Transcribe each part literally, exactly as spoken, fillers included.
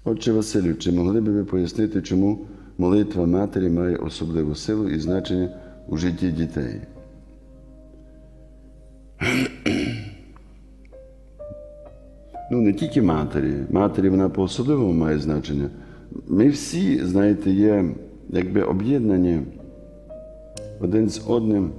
Отче Василю, чи могли б ви пояснити, чому молитва матері має особливу силу і значення у житті дітей? Ну, не тільки матері. Матері вона по-особливому має значення. Ми всі, знаєте, є якби об'єднані один з одним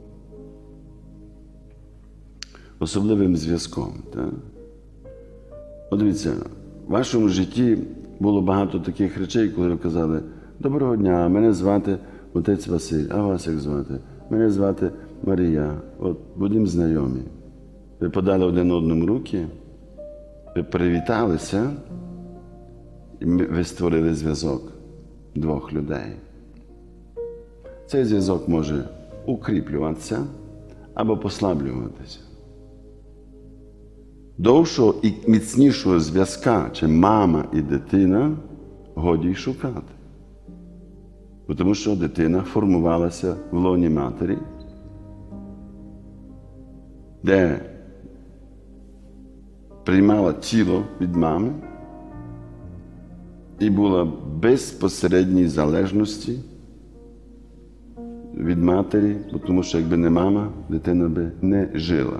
особливим зв'язком. Так? От дивіться, в вашому житті було багато таких речей, коли ви казали: «Доброго дня, мене звати отець Василь, а вас як звати? Мене звати Марія, от будемо знайомі». Ви подали один одному руки, ви привіталися, і ви створили зв'язок двох людей. Цей зв'язок може укріплюватися або послаблюватися. Довшого і міцнішого зв'язка, чим мама і дитина, годі й шукати. Тому що дитина формувалася в лоні матері, де приймала тіло від мами і була в безпосередній залежності від матері, тому що якби не мама, дитина би не жила.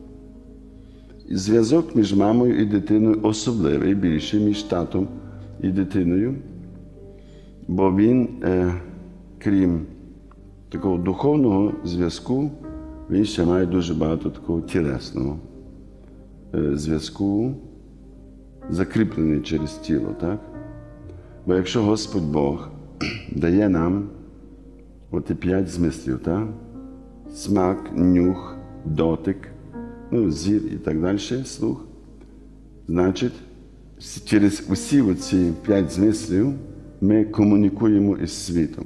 Зв'язок між мамою і дитиною особливий, більше, між татом і дитиною, бо він, е, крім такого духовного зв'язку, він ще має дуже багато такого тілесного е, зв'язку, закріплений через тіло, так? Бо якщо Господь Бог дає нам оті п'ять змислів, так? Смак, нюх, дотик, ну, зір і так далі, слух, значить, через усі оці п'ять змислів ми комунікуємо із світом.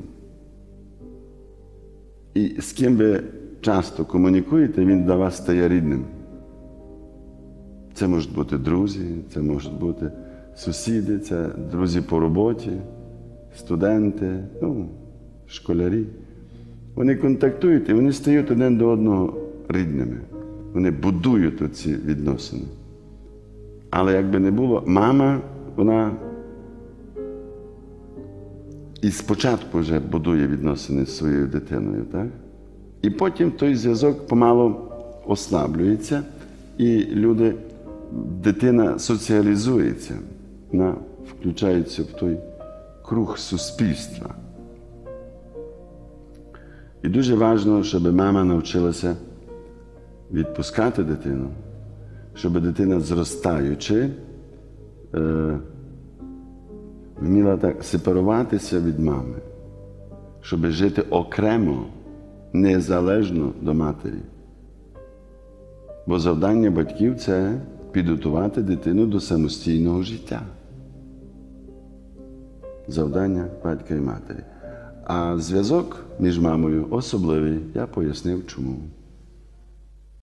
І з ким ви часто комунікуєте, він для вас стає рідним. Це можуть бути друзі, це можуть бути сусіди, це друзі по роботі, студенти, ну, школярі. Вони контактують і вони стають один до одного рідними. Вони будують ці відносини. Але як би не було, мама, вона і спочатку вже будує відносини з своєю дитиною, так? І потім той зв'язок помалу ослаблюється, і люди, дитина соціалізується, вона включається в той круг суспільства. І дуже важливо, щоб мама навчилася відпускати дитину, щоб дитина, зростаючи, е, вміла так сепаруватися від мами, щоб жити окремо, незалежно до матері. Бо завдання батьків – це підготувати дитину до самостійного життя. Завдання батька і матері. А зв'язок між мамою особливий, я пояснив чому.